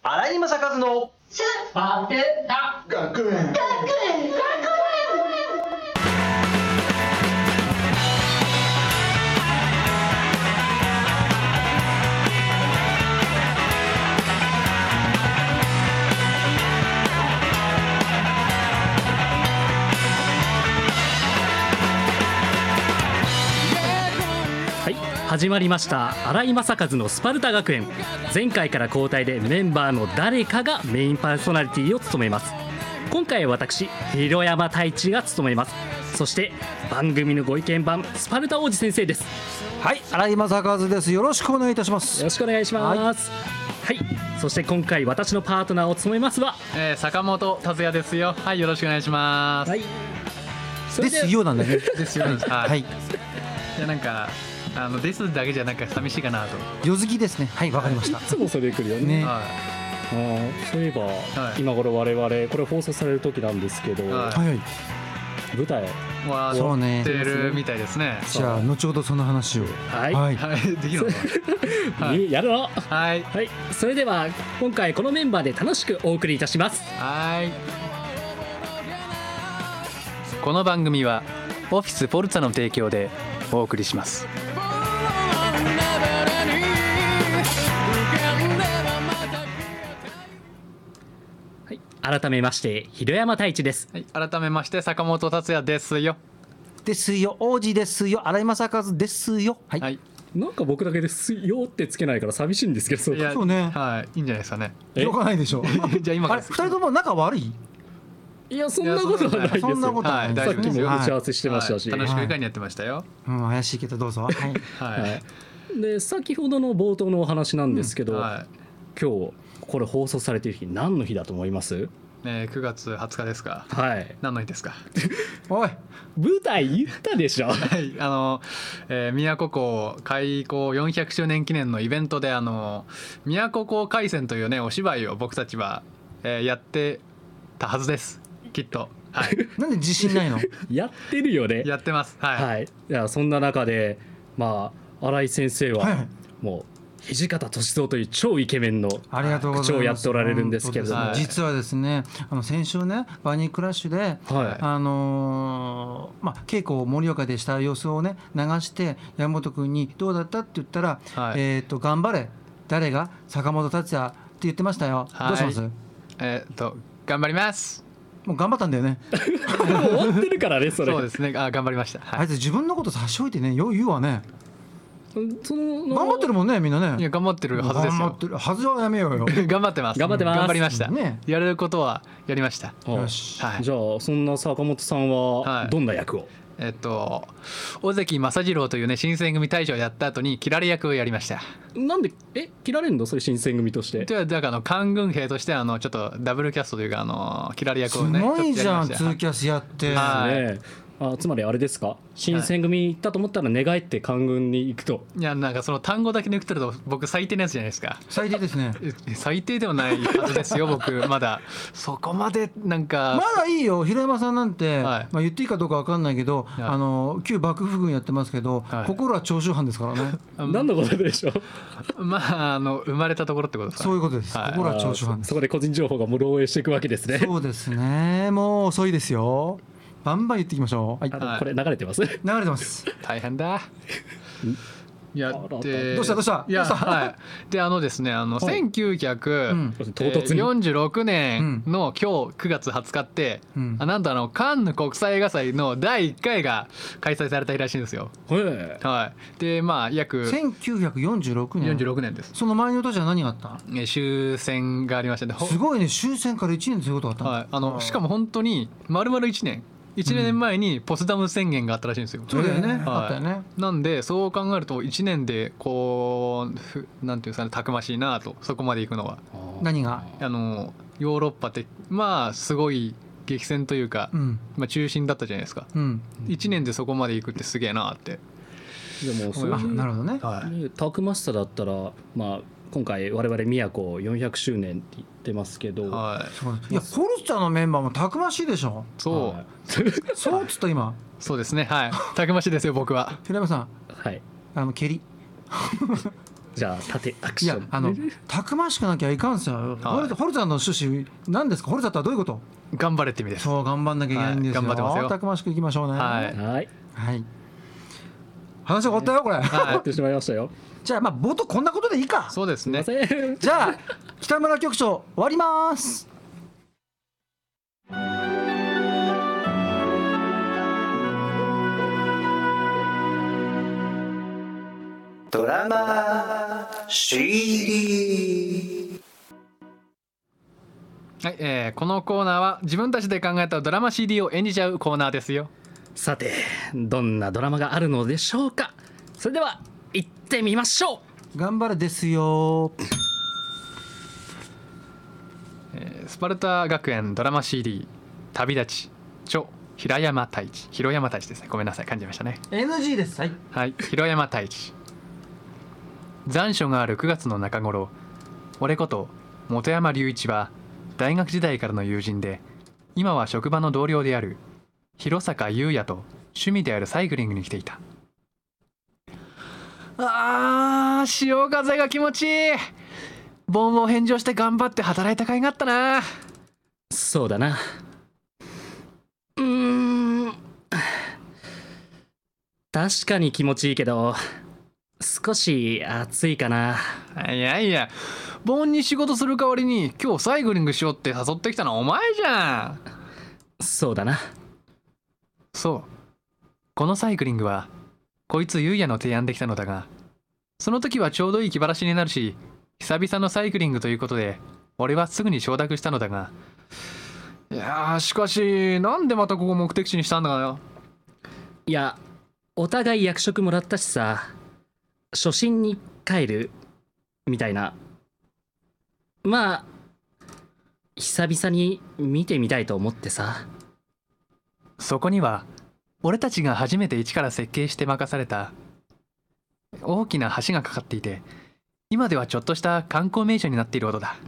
荒井正和のスパルタ学園。 始まりました荒井正和のスパルタ学園。前回から交代でメンバーの誰かがメインパーソナリティを務めます。今回は私広山太一が務めます。そして番組のご意見番スパルタ王子先生です。 はい、荒井正和です。よろしくお願いいたします。 よろしくお願いします。はい、そして今回私のパートナーを務めますは、 坂本達也ですよ。はい、よろしくお願いします。 はい、 ですよなんだね。 ですよ。 はい。 いやなんかですだけじゃなんか寂しいかなと。 よずきですね。はい、わかりました。 いつもそれ来るよね。 ね。 はそういえば、今頃我々これ放送される時なんですけど、 はいはい。 舞台そうね終わってるみたいですね。 じゃあ後ほどその話を。 はい、 はい。 はい、できるのかな。 やるの。 はいはい、それでは今回このメンバーで楽しくお送りいたします。 はい。この番組はオフィスフォルツァの提供でお送りします。 はい、改めまして広山太一です。 はい、改めまして坂本達也ですよ。 ですよ、王子ですよ、荒井正和ですよ。はい。 はい。 なんか僕だけですよってつけないから寂しいんですけど、そういやそうねはい、いいんじゃないですかね。 よくないでしょ。 じゃあ今からあれ、二人とも仲悪い？ いやそんなことはないですよ。 そんなことはない。 さっきも打ち合わせしてましたし、 はい、楽しく愉快にやってましたよ。 うん、怪しいけどどうぞ。はい。 はい。 はい、で先ほどの冒頭のお話なんですけど、 はい。 今日これ放送されている日何の日だと思います？ 9月20日ですか。 はい、 何の日ですか。 おい。 舞台言ったでしょ。 はい、宮古港開港400周年記念のイベントで宮古港海戦というねお芝居を僕たちは、やってたはずです。きっと。はい。 なんで自信ないの？ やってるよね。 やってます。はい。 はい、いやそんな中でまあ新井先生は、 はいもう土方歳三という超イケメンのありがとうございます。 口調をやっておられるんですけれども、 はい実はですね、先週ねバニークラッシュで、 はい稽古を盛岡でした様子をね流して山本君にどうだったって言ったら、 はい頑張れ誰が坂本達也って言ってましたよ。 はいどうします？ 頑張ります。 もう頑張ったんだよね。 もう終わってるからねそれ。 そうですね。頑張りました。はいあいつ自分のこと差し置いてねよう言うわね。 その頑張ってるもんねみんなね。 いや頑張ってるはずですよ頑張っ。てるはずはやめようよ。 頑張ってます。 頑張ってます頑張りました。 ねやれることはやりました。 はいよしはい。 じゃあそんな坂本さんははいどんな役を？ 尾関正次郎というね新選組大将をやった後に切られ役をやりました。 なんで切られるのそれ新選組として？ ではだから官軍兵としてちょっとダブルキャストというか切られ役すをねごいじゃんちょっとやりましたツーキャスやって。 はいねつまりあれですか、新選組行ったと思ったら寝返って官軍に行くと。 いやなんかその単語だけ抜き取ると僕最低なやつじゃないですか。 最低ですね。 最低ではないはずですよ僕まだそこまでなんかまだいいよ。平山さんなんて、 はい言っていいかどうかわかんないけど、 は旧幕府軍やってますけど、 はい心は長州藩ですからね。 何のことでしょう。 まあ生まれたところってことですか。 そういうことです。 はい心は長州藩です。 そこで個人情報が漏洩していくわけですね。 そうですね。もう遅いですよ。バンバン言っていきましょう。はい。 はいこれ流れてます？ 流れてます。 大変だ。やってどうしたどうしたいやどうしたはいでですね1946年の今日9月20日って、 うんなんとカンヌ国際映画祭の第1回が開催された日らしいんですよ。 へはいで約 1946年。 46年です。 その前の年は何があった？ 終戦がありましたね。 すごいね。終戦から1年でそういうことがあったんだ。 はい、しかも本当に丸々1年前にポツダム宣言があったらしいんですよ。 そうだよね。あはいったよね。 なんでそう考えると1年でなんていうんですかねたくましいなとそこまで行くのは何が？ ヨーロッパってすごい激戦というか、 うん中心だったじゃないですか。 うん。 1年でそこまで行くってすげえなって。 でもそうあ、 いうなるほどね。 はいたくましさだったら今回我々宮古400周年って言ってますけど、 はいそういやフォルツァのメンバーもたくましいでしょ。 そう、 はいそうっつった今。 そうですねはいたくましいですよ僕は。 平山さんはい蹴りじゃあ縦アクいやション。 たくましくなきゃいかんすよ。ホルザの趣旨何ですか？ホルザとはどういうこと？ 頑張れって意味です。 そう頑張んなきゃいけないんですよ。 はい頑張ってますよたくましくいきましょうね。 はいはいはい。話が終わったよこれ。 終わってしまいましたよ。 じゃあまあ冒頭こんなことでいいか。 そうですね。 すいません。 じゃあ北村局長終わります。 ドラマ CD。 はい、このコーナーは自分たちで考えたドラマ CD を演じちゃうコーナーですよ。 さてどんなドラマがあるのでしょうか。それでは行ってみましょう。 頑張れですよ。 スパルタ学園ドラマ CD 旅立ち著平山太一。広山太一ですね。ごめんなさい、噛んじゃいましたね。 NG です。はい。 はい、広山太一。残暑がある9月の中頃、俺こと本山隆一は大学時代からの友人で、今は職場の同僚である広坂優也と趣味であるサイクリングに来ていた。潮風が気持ちいい。盆を返上して頑張って働いた甲斐があったな。 そうだな。うーん、確かに気持ちいいけど少し暑いかな。 いやいや、盆に仕事する代わりに今日サイクリングしようって誘ってきたのはお前じゃん。 そうだな。 そう、このサイクリングはこいつ優也の提案できたのだが、その時はちょうどいい気晴らしになるし、久々のサイクリングということで俺はすぐに承諾したのだが、いやーしかしなんでまたここ目的地にしたんだよ。 いや、お互い役職もらったしさ、初心に帰るみたいな。まあ久々に見てみたいと思ってさ。 そこには俺たちが初めて一から設計して任された大きな橋がかかっていて、今ではちょっとした観光名所になっているほどだ。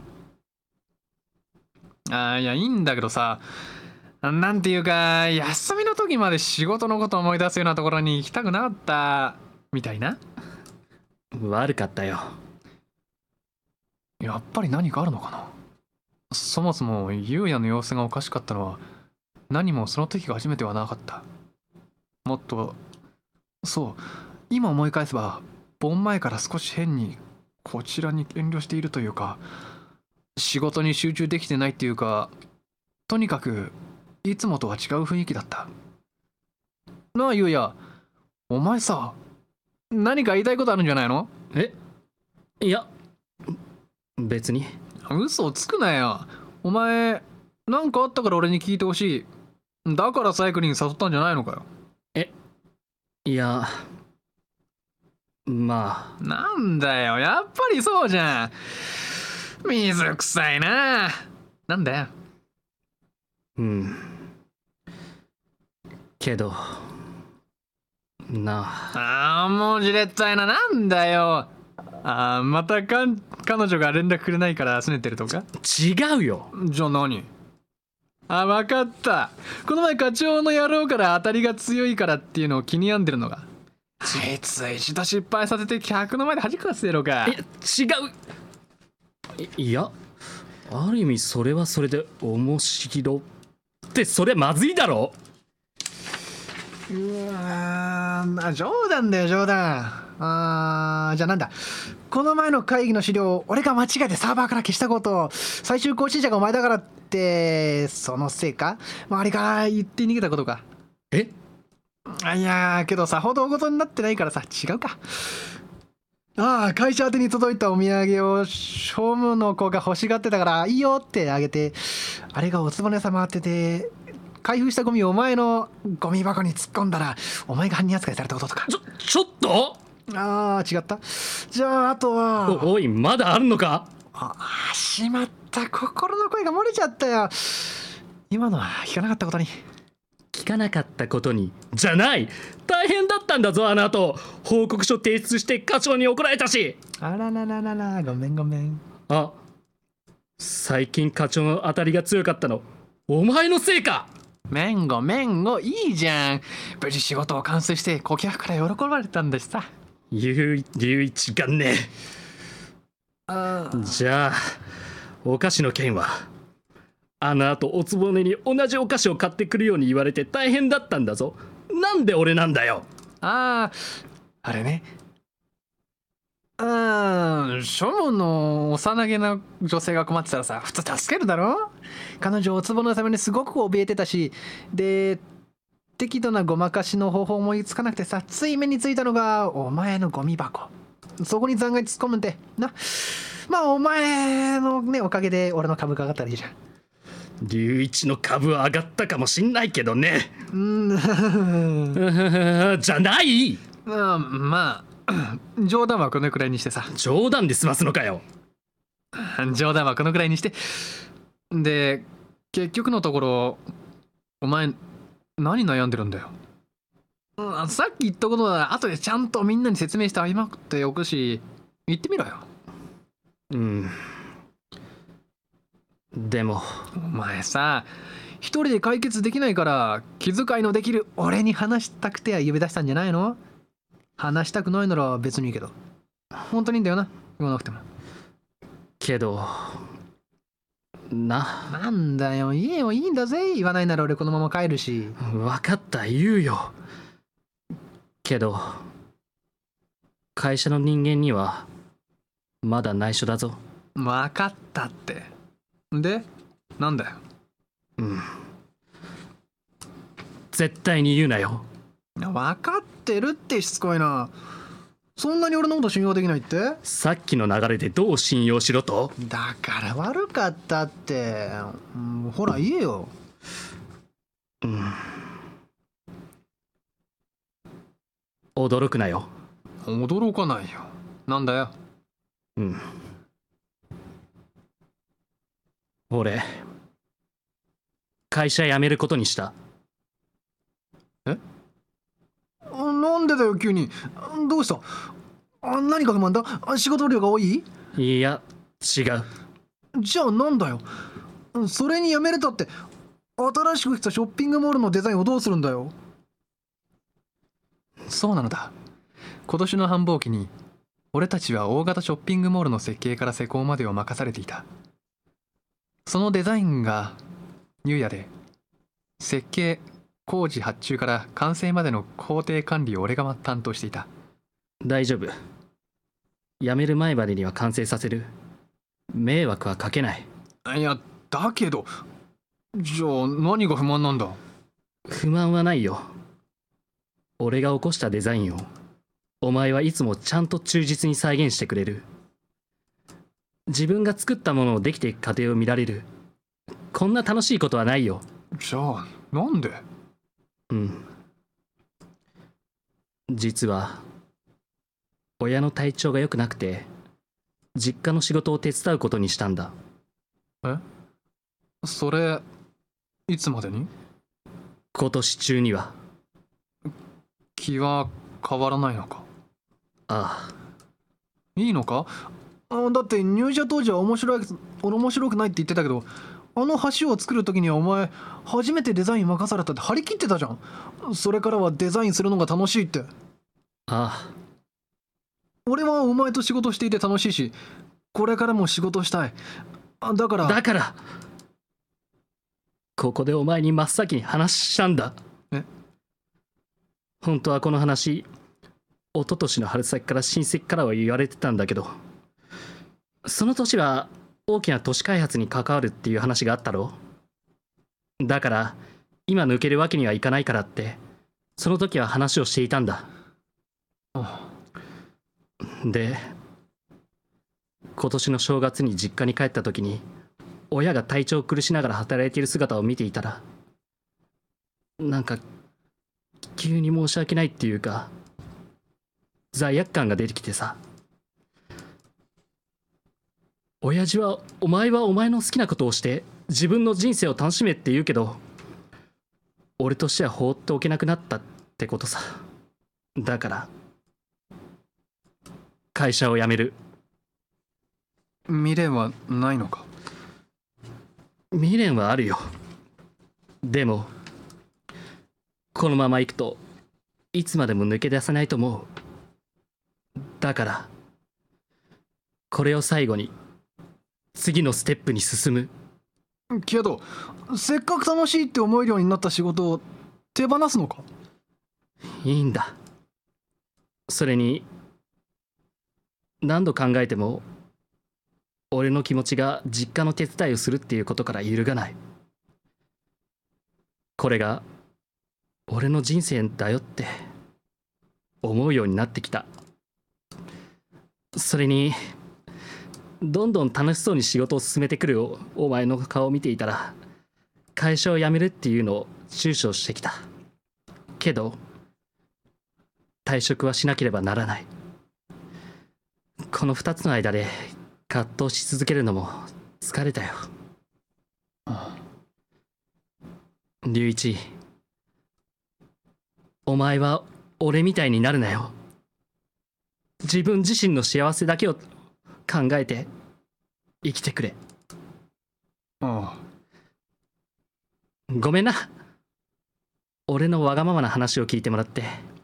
いやいいんだけどさ、なんていうか休みの時まで仕事のこと思い出すようなところに行きたくなかったみたいな。 悪かったよ。 やっぱり何かあるのかな。そもそも優也の様子がおかしかったのは何もその時が初めてはなかった。もっと、そう今思い返せば盆前から少し変にこちらに遠慮しているというか、仕事に集中できてないっていうか、とにかくいつもとは違う雰囲気だった。なあ優也、お前さ何か言いたいことあるんじゃないの？ いや別に。 嘘をつくなよ。お前なんかあったから俺に聞いてほしい。だからサイクリング誘ったんじゃないのかよ。 いやまあ。 なんだよ、やっぱりそうじゃん。水臭いな。なんだよ。 けどな。 もうじれったいな。なんだよ。また彼女が連絡くれないから拗ねてるとか？ 違うよ。 じゃあ何？わかった。この前課長の野郎から当たりが強いからっていうのを気に病んでるのが。あいつ一度失敗させて客の前で恥かかせてやろうか。 違う。いやある意味それはそれで面白ってそれまずいだろ。 冗談だよ冗談。じゃあなんだ、この前の会議の資料俺が間違えてサーバーから消したこと、最終更新者がお前だからってそのせいか？周りから言って逃げたことか？いやけどさほどごとになってないからさ、違うか。会社宛てに届いたお土産を商務の子が欲しがってたからいいよってあげて、あれがおつぼねさ回ってて開封したゴミをお前のゴミ箱に突っ込んだらお前が犯人扱いされたこととか。 ちょっと。 違った。じゃああとはおいまだあるのか。 しまった、心の声が漏れちゃったよ。今のは聞かなかったことに。 聞かなかったことにじゃない。大変だったんだぞあの後。報告書提出して課長に怒られたし。 あららららら、ごめんごめん。 最近課長の当たりが強かったのお前のせいか。 めんごいいじゃん。無事仕事を完遂して顧客から喜ばれたんだしさ。 龍一がね。じゃあお菓子の件はあの後おつぼねに同じお菓子を買ってくるように言われて大変だったんだぞ。なんで俺なんだよ。 あれね。庶門の幼げな女性が困ってたらさ、普通助けるだろ。彼女おつぼのためにすごく怯えてたし、で適度なごまかしの方法思いつかなくてさ、つい目についたのがお前のゴミ箱。そこに残骸突っ込むんでな。まあお前のねおかげで俺の株が上がったらいいじゃん。 龍一の株は上がったかもしんないけどね。じゃない。 まあ冗談はこのくらいにしてさ。 冗談で済ますのかよ。 冗談はこのくらいにして。で結局のところお前何悩んでるんだよ。さっき言ったことは後でちゃんとみんなに説明して謝っておくし、言ってみろよ。 でもお前さ、一人で解決できないから気遣いのできる俺に話したくて呼び出したんじゃないの？話したくないなら別にいいけど、本当にいいんだよな、言わなくても。 けどなんだよ、言えよ。いいんだぜ。言わないなら俺このまま帰るし。 分かった、言うよ。けど会社の人間にはまだ内緒だぞ。 分かったって。でなんだよ。 絶対に言うなよ。 分かってるって。しつこいな。そんなに俺のこと信用できないって？ さっきの流れでどう信用しろと？ だから悪かったって、ほら言えよ。 驚くなよ。 驚かないよ。なんだよ。 俺会社辞めることにした。 なんでだよ急に。どうした？何か不満だ？仕事量が多い？ いや違う。 じゃあなんだよ。それに辞めれたって新しく来たショッピングモールのデザインをどうするんだよ。そうなのだ。今年の繁忙期に俺たちは大型ショッピングモールの設計から施工までを任されていた。そのデザインが入夜で、設計工事発注から完成までの工程管理を俺が担当していた。 大丈夫。辞める前までには完成させる。迷惑はかけない。 いやだけど、じゃあ何が不満なんだ？ 不満はないよ。俺が起こしたデザインをお前はいつもちゃんと忠実に再現してくれる。自分が作ったものをできていく過程を見られる。こんな楽しいことはないよ。 じゃあなんで？ 実は親の体調が良くなくて実家の仕事を手伝うことにしたんだ。 それいつまでに？ 今年中には。 気は変わらないのか？ ああ。 いいのか？だって入社当時は面白くないって言ってたけど、あの橋を作る時にはお前初めてデザイン任されたって張り切ってたじゃん。それからはデザインするのが楽しいって。 ああ。 俺はお前と仕事していて楽しいし、これからも仕事したい。だからここでお前に真っ先に話したんだ。本当はこの話一昨年の春先から親戚からは言われてたんだけど、その年は大きな都市開発に関わるっていう話があったろ。だから今抜けるわけにはいかないからってその時は話をしていたんだ。で今年の正月に実家に帰った時に親が体調を苦しながら働いている姿を見ていたら、なんか急に申し訳ないっていうか罪悪感が出てきてさ。親父はお前はお前の好きなことをして自分の人生を楽しめって言うけど、俺としては放っておけなくなったってことさ。だから会社を辞める。 未練はないのか？ 未練はあるよ。でもこのまま行くといつまでも抜け出せないと思う。 だからこれを最後に次のステップに進む。 けどせっかく楽しいって思えるようになった仕事を手放すのか？ いいんだ。それに何度考えても俺の気持ちが実家の手伝いをするっていうことから揺るがない。これが俺の人生だよって思うようになってきた。それにどんどん楽しそうに仕事を進めてくるお前の顔を見ていたら会社を辞めるっていうのを躊躇してきたけど、退職はしなければならない。この2つの間で葛藤し続けるのも疲れたよ。龍一、お前は俺みたいになるなよ。自分自身の幸せだけを考えて生きてくれ。ごめんな、俺のわがままな話を聞いてもらって。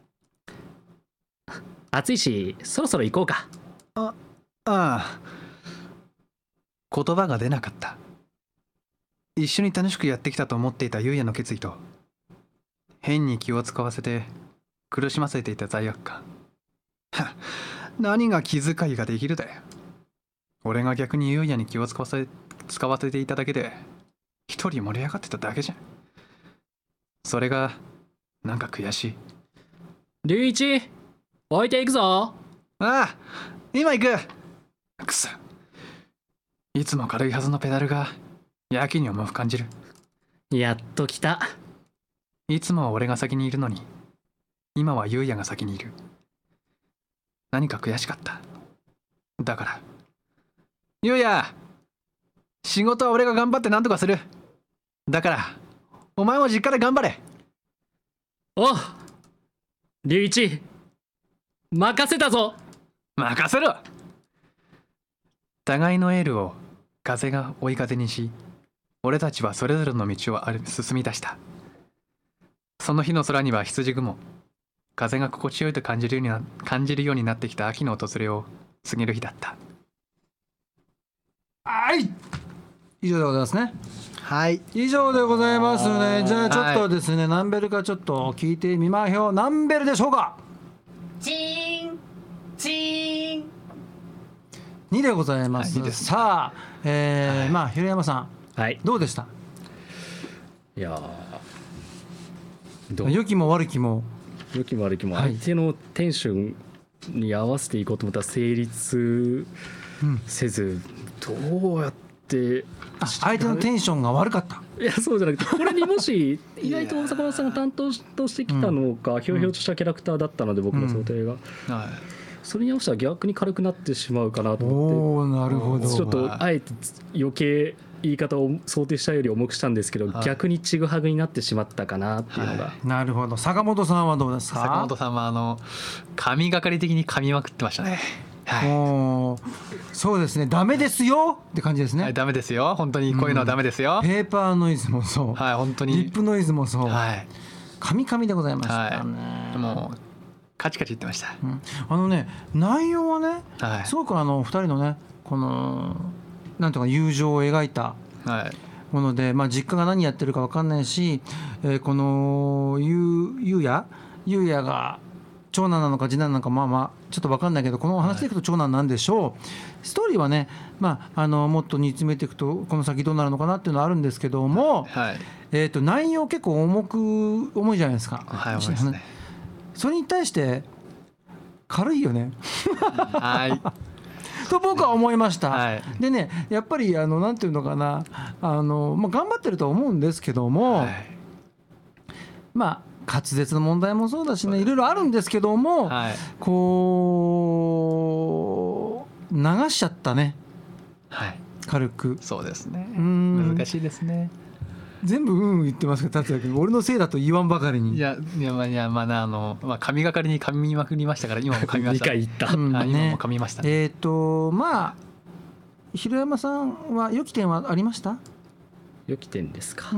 暑いしそろそろ行こうか。 ああ、言葉が出なかった。一緒に楽しくやってきたと思っていた優也の決意と、変に気を使わせて苦しませていた罪悪感。何が気遣いができるだよ。俺が逆に優也に気を使わせていただけで一人盛り上がってただけじゃん。それがなんか悔しい。 龍一、置いていくぞ。 ああ、今行く。くそ、いつも軽いはずのペダルがやけに重く感じる。 やっと来た。 いつもは俺が先にいるのに、今は優也が先にいる。何か悔しかった。だから優也、仕事は俺が頑張って何とかする。だからお前も実家で頑張れ。 おう、龍一、任せたぞ。 任せろ。互いのエールを風が追い風にし、俺たちはそれぞれの道を進み出した。その日の空には羊雲。風が心地よいと感じるようになってきた秋の訪れを過ぎる日だった。 はい、以上でございますね。 はい、 以上でございますね。じゃあちょっとですね、何ベルかちょっと聞いてみましょう。何ベルでしょうか？ チーンチーン。 2でございます。 はい、 さあ、まあ平山さん、 はい、 どうでした？ いや良きも悪きも良きも悪きも相手のテンションに合わせていこうと思ったら成立せず、どうやって相手のテンションが悪かった。 いや、そうじゃなくて、これにもし意外と大阪さんが担当としてきたのか、ひょうひょうとしたキャラクターだったので、僕の想定が、それに合わせたら逆に軽くなってしまうかなと思って、 なるほど。 ちょっとあえて余計言い方を想定したより重くしたんですけど、逆にちぐはぐになってしまったかなっていうのが、 なるほど。坂本さんはどうですか？ 坂本さんは神がかり的に噛みまくってましたね。 そうですね、ダメですよって感じですね。 ダメですよ、本当にこういうのはダメですよ。 ペーパーノイズもそう、 本当にリップノイズもそう、カミカミでございましたね。 もうカチカチ言ってました。 内容はね、すごく2人のね、このなんとか友情を描いたもので、実家が何やってるか分かんないし、この優也が長男なのか次男なのかちょっと分かんないけど、この話でいくと長男なんでしょう。ストーリーはね、もっと煮詰めていくとこの先どうなるのかなっていうのはあるんですけども、内容結構重いじゃないですか。 重いですね。 それに対して軽いよねと僕は思いました。でね、やっぱりなんていうのかな、頑張ってるとは思うんですけども、滑舌の問題もそうだしね、いろいろあるんですけども、こう流しちゃったね、軽く。 そうですね、難しいですね。 全部言ってますけど、達也君、俺のせいだと言わんばかりに。 神がかりに噛みまくりましたから、今も噛みました。 2回言った、 今も噛みました。 広山さんは良き点はありました？ 良き点ですか？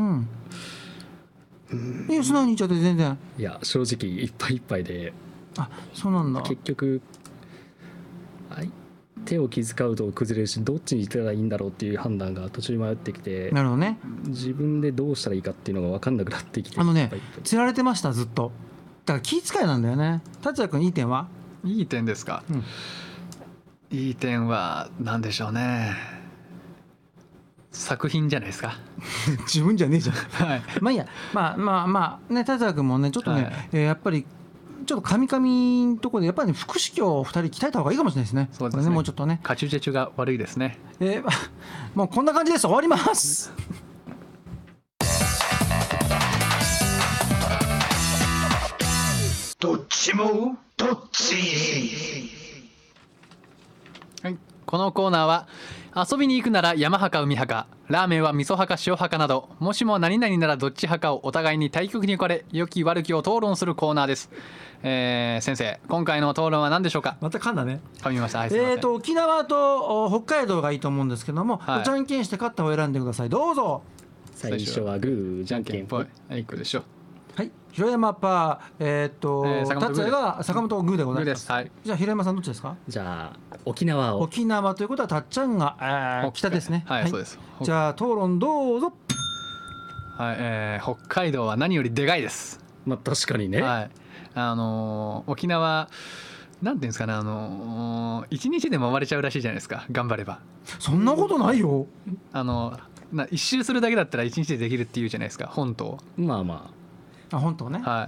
いや、素直に言っちゃって全然。 いや、正直いっぱいいっぱいで、 そうなんだ。 結局相手を気遣うと崩れるし、どっちに行ったらいいんだろうっていう判断が途中に迷ってきて、 なるほどね。 自分でどうしたらいいかっていうのが分かんなくなってきて、 釣られてましたずっと。だから気遣いなんだよね。達也君いい点は？ いい点ですか、いい点は何でしょうね。作品じゃないですか。 自分じゃねえじゃん。 はい。 まあいいや、まあね、達也君もねちょっとね、やっぱりちょっとカミカミのところでやっぱり、ね、腹式を2人鍛えた方がいいかもしれないですね。 そうですね。 これねもうちょっとね。 カチュジェチュが悪いですね。 もうこんな感じです。終わります。 どっちもどっち。 はい、このコーナーは遊びに行くなら山派か海派か、ラーメンは味噌派か塩派かなど、もしも何々ならどっち派かをお互いに対極に置かれ、良き悪きを討論するコーナーです。先生、今回の討論は何でしょうか？ また噛んだね。 噛みました。はい、すいません。 沖縄と北海道がいいと思うんですけども、 はい、 じゃんけんして勝った方を選んでください。どうぞ。 最初はグーじゃんけんぽい。 はい、いくでしょう。 はい、広山パー、達也が坂本グーでございます。 はい、 じゃあ広山さんどっちですか？ じゃあ沖縄を。 沖縄ということはたっちゃんが、北ですね。 はい、そうです。 じゃあ討論どうぞ。 はい、北海道は何よりでかいです。 まあ確かにね。 はい、沖縄なんていうんですかね、1日でも回れちゃうらしいじゃないですか、頑張れば。 そんなことないよ。 一周するだけだったら1日でできるっていうじゃないですか、本島。 まあまあ、本当ね。 はい、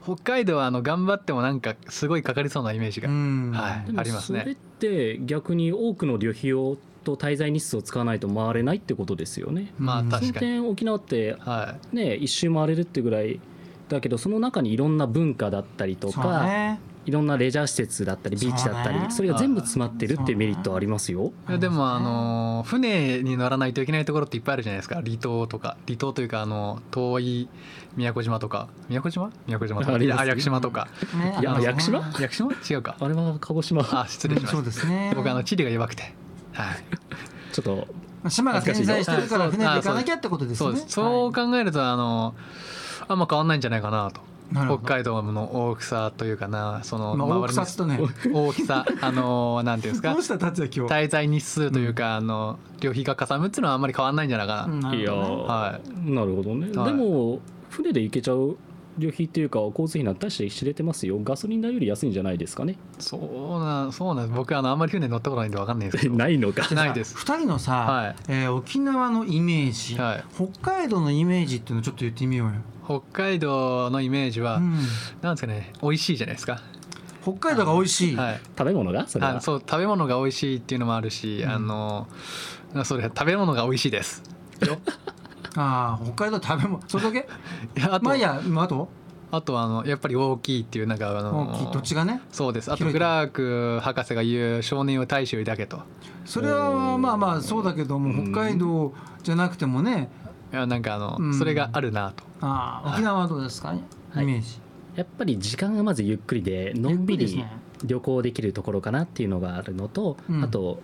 北海道は頑張ってもなんかすごいかかりそうなイメージが、はい、ありますね。 それって逆に多くの旅費をと滞在日数を使わないと回れないってことですよね。 まあ確かに。 その点沖縄って、 はいね、一周回れるってぐらいだけど、その中にいろんな文化だったりとか、いろんなレジャー施設だったりビーチだったり、それが全部詰まってるっていうメリットはありますよ。 でも船に乗らないといけないところっていっぱいあるじゃないですか。離島とか、離島というか遠い宮古島とか、宮古島とか、屋久島とか。 屋久島？ 屋久島？違うか。 あれは鹿児島。 あ、失礼しました。 そうですね。 僕地理が弱くて、はい。 ちょっと島が点在してるから船で行かなきゃってことですね。 そう考えるとあんま変わんないんじゃないかなと。北海道の大きさというかな、その大きさとね、 大きさなんていうんですか、 どうした達也今日滞在日数というか、旅費がかさむっていうのはあんまり変わんないんじゃないかな。 いや、 はい、 なるほどね。でも船で行けちゃう旅費っていうか交通費なんて大して知れてますよ。ガソリン代より安いんじゃないですかね。 そうなんです。僕あんまり船乗ったことないんで分かんないですけど。 ないのか。 ないです。 2人のさ、沖縄のイメージ、北海道のイメージっていうのをちょっと言ってみようよ。 北海道のイメージは、なんですかね、美味しいじゃないですか。 北海道が美味しい。 食べ物がそれは。 そう、食べ物が美味しいっていうのもあるし、それ食べ物が美味しいですよ。 北海道食べ物、それだけ？ いや、あとやっぱり大きいっていう大きい土地がね。 そうです。あとクラーク博士が言う少年を大衆だけと。 それはまあまあそうだけども、北海道じゃなくてもね。 いやそれがあるなと。 沖縄はどうですかね、イメージ。 やっぱり時間がまずゆっくりでのんびり旅行できるところかなっていうのがあるのと、あと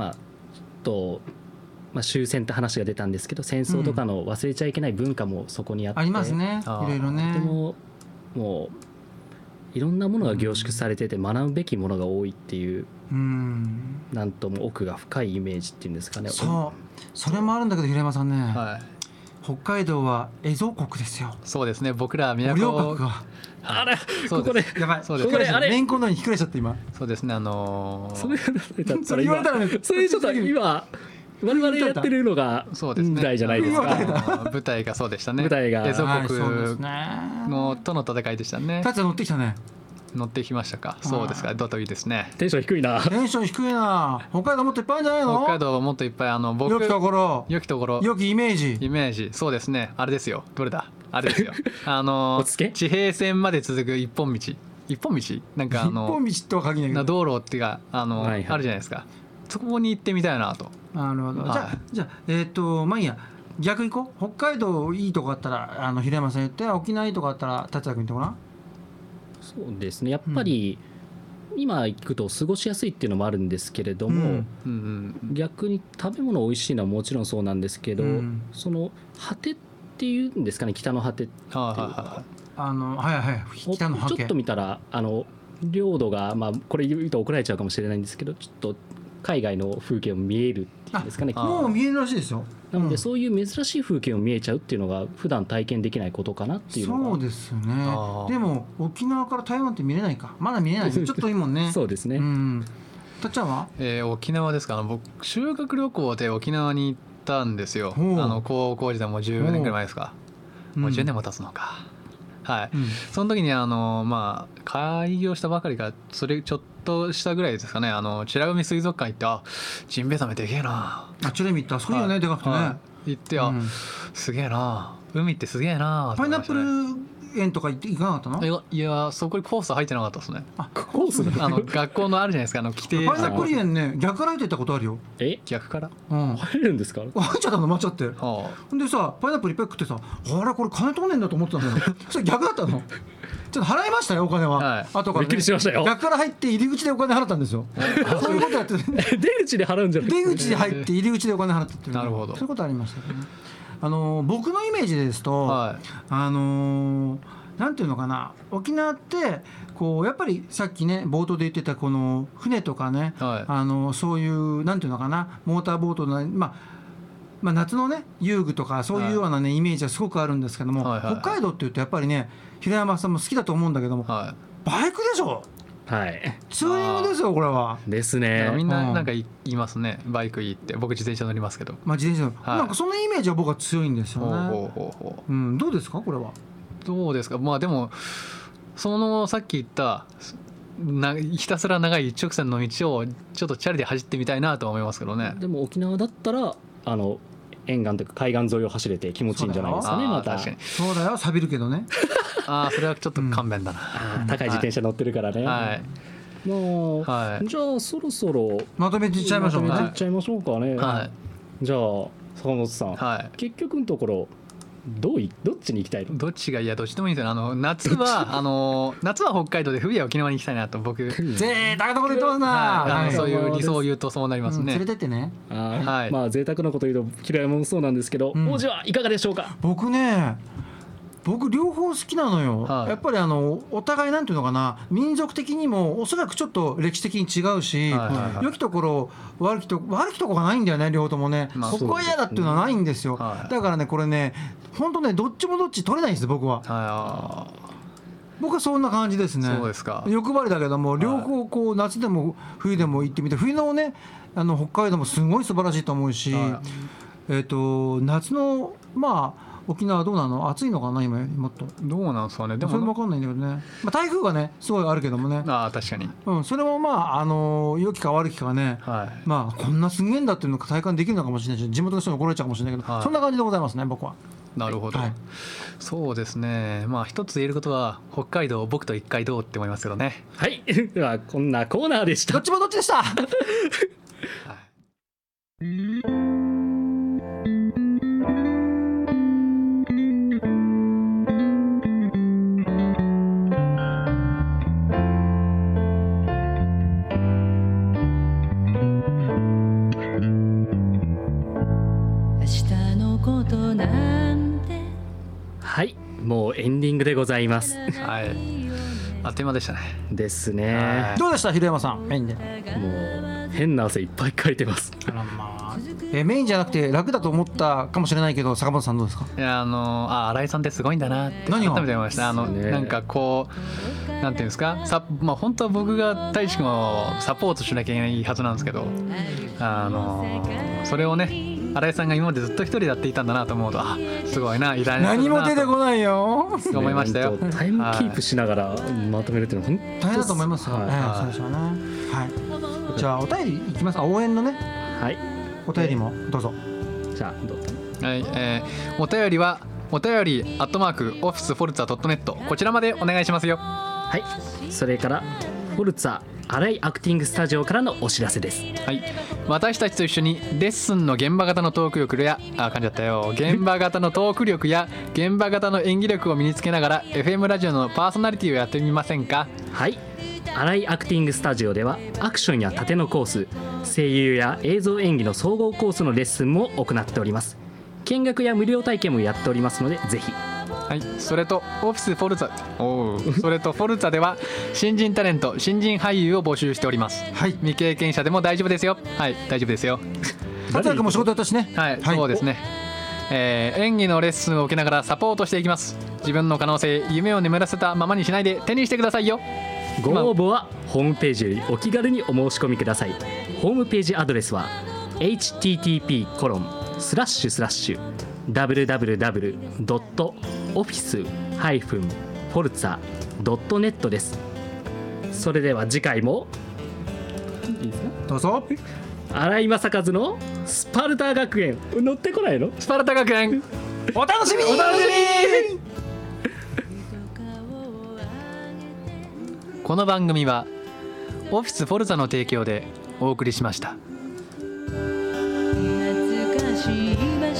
終戦って話が出たんですけど、戦争とかの忘れちゃいけない文化もそこにあって、 ありますね、いろいろね。 でももういろんなものが凝縮されてて学ぶべきものが多いっていう、なんとも奥が深いイメージっていうんですかね。 それもあるんだけど平山さんね、北海道は蝦夷国ですよ。 そうですね。僕らあれここでやばい、 そうです。 あれレンコンのようにひっくりしちゃって今。 そうですね。 それ言われたらそれちょっと今我々やってるのが舞台じゃないですか。 舞台がそうでしたね。 舞台が蝦夷国のとの戦いでしたね。 達也乗ってきたね。 乗ってきましたか。そうですか。だといいですね。 テンション低いな。 テンション低いな。北海道もっといっぱいあるんじゃないの？ 北海道もっといっぱい僕良きところ。 良きところ。 良きイメージ。 そうですね。あれですよ。どれだ。あれですよ。地平線まで続く一本道。一本道？なんか一本道とは限らないけど。 道路っていうかあるじゃないですか。そこに行ってみたいなと。 なるほど。じゃあまあいいや。逆行こう。北海道いいとこあったら平山さん言って、沖縄いいとこあったら達也君言ってごらん。 そうですね。やっぱり、今行くと過ごしやすいっていうのもあるんですけれども、逆に食べ物美味しいのはもちろんそうなんですけど、その果てっていうんですかね、北の果てっていうか、 北の果てちょっと見たら領土が、まあ、これ言うと怒られちゃうかもしれないんですけど、ちょっと海外の風景も見えるっていうんですかね。 もう見えるらしいですよ。 なのでそういう珍しい風景を見えちゃうっていうのが普段体験できないことかなっていうのが。 そうですね。でも沖縄から台湾って見れないか、まだ見れないです。ちょっといいもんね。 そうですね。 たっちゃんは？ 沖縄ですか。僕修学旅行で沖縄に行ったんですよ。高校時代も10年ぐらい前ですか。もう10年も経つのか。はい。その時にまあ開業したばかりかそれちょっとしたぐらいですかね。美ら海水族館行って、ジンベエザメでけえな。 美ら海行った。そういうね、でかくてね。 行って、すげえな。海ってすげえな。 パイナップル園とか行かなかったの？ いや、そこにコース入ってなかったですね。 コース学校のあるじゃないですか、規定。 パイナップル園ね、逆から入ってったことあるよ。 逆から？ 入るんですか？ 入っちゃったの、間違って。でさ、パイナップルいっぱい食ってさ、あれこれ金取んねんだと思ってたんだよ。それ逆だったの。ちょっと払いましたよ、お金は。後からね。 びっくりしましたよ。 逆から入って入り口でお金払ったんですよ。そういうことやって出口で払うんじゃない？ 出口で入って入り口でお金払ったっていう。 なるほど。 そういうことありましたけどね。僕のイメージですと、なんていうのかな、沖縄ってこうやっぱりさっきね冒頭で言ってたこの船とかね、そういうなんていうのかな、モーターボートのまあ夏のね遊具とかそういうようなねイメージはすごくあるんですけども、北海道っていうとやっぱりね、平山さんも好きだと思うんだけども、バイクでしょ。 はい。 ツーリングですよこれは。 ですね。 みんななんか言いますね。バイクいいって。僕自転車乗りますけど。 まあ自転車、なんかそんなイメージは僕は強いんですよね。どうですかこれは。 どうですか。まあでもさっき言ったひたすら長い一直線の道をちょっとチャリで走ってみたいなとは思いますけどね。 でも沖縄だったら沿岸というか海岸沿いを走れて気持ちいいんじゃないですかね。また。 確かに。 そうだよ、錆びるけどね。 それはちょっと勘弁だな。 高い自転車乗ってるからね。もうじゃあそろそろまとめていっちゃいましょうね。 かね。じゃあ坂本さん、結局のところどっちに行きたいの？ どっちがいやどっちでもいいですよ。夏は北海道で冬は沖縄に行きたいなと僕。 贅沢なこと言ってますな。 そういう理想を言うとそうなりますね。 連れてってね。 まあ贅沢なこと言うと平山もそうなんですけど、王子はいかがでしょうか？ 僕両方好きなのよ。やっぱりお互いなんていうのかな、民族的にもおそらくちょっと歴史的に違うし、良きところ悪きところがないんだよね、両方ともね。ここは嫌だっていうのはないんですよ。だからねこれね本当ねどっちもどっち取れないんです僕は。僕はそんな感じですね。 そうですか。 欲張りだけども両方こう夏でも冬でも行ってみて、冬のね北海道もすごい素晴らしいと思うし、夏のまあ沖縄どうなの？暑いのかな今もっと。 どうなんですかね。でもそれも分かんないんだけどね。台風がねすごいあるけどもね。 確かに。 それもまあ良きか悪きかね。まあこんなすげえんだっていうのが体感できるのかもしれないし、地元の人に怒られちゃうかもしれないけど、そんな感じでございますね僕は。 なるほど。そうですね。まあ一つ言えることは北海道僕と一回どうって思いますけどね。 はい。ではこんなコーナーでした。 どっちもどっちでした。 はい、もうエンディングでございます。 はい。あっという間でしたね。 ですね。 どうでした平山さんメインで？もう変な汗いっぱいかいてます。 メインじゃなくて楽だと思ったかもしれないけど坂本さんどうですか？ いや新井さんってすごいんだなって改めて思いました。なんかこうなんていうんですか、まあ本当は僕が大志くんをサポートしなきゃいけないはずなんですけど、それをね新井さんが今までずっと一人でやっていたんだなと思うと、すごいな偉大な何も出てこないよ思いましたよ。 タイムキープしながらまとめるっていうのは本当大変だと思いますよ。最初はね。はい。じゃあお便りいきますか。応援のね。 はい。 お便りもどうぞ。 じゃあどうぞ。 はい。お便りは@officeforza.net こちらまでお願いしますよ。 はい。それからフォルツァ新井アクティングスタジオからのお知らせです。 はい。私たちと一緒にレッスンの現場型のトーク力や噛んじゃったよ。現場型のトーク力や現場型の演技力を身につけながら FM ラジオのパーソナリティをやってみませんか？ はい。新井アクティングスタジオではアクションや盾のコース、声優や映像演技の総合コースのレッスンも行っております。見学や無料体験もやっておりますのでぜひ。 はい、それとオフィスフォルツァそれとフォルツァでは新人タレント、新人俳優を募集しております。 はい、 未経験者でも大丈夫ですよ。はい、大丈夫ですよ。 達也君も仕事やったしね。 はい、そうですね。演技のレッスンを受けながらサポートしていきます。自分の可能性、夢を眠らせたままにしないで手にしてくださいよ。 ご応募はホームページよりお気軽にお申し込みください。ホームページアドレスは http://www.office-forza.net です。それでは次回もいいですか。 どうぞ。 荒井正和のスパルタ学園乗ってこないの？ スパルタ学園お楽しみに。 この番組はオフィスフォルツァの提供でお送りしました。 懐かしい場所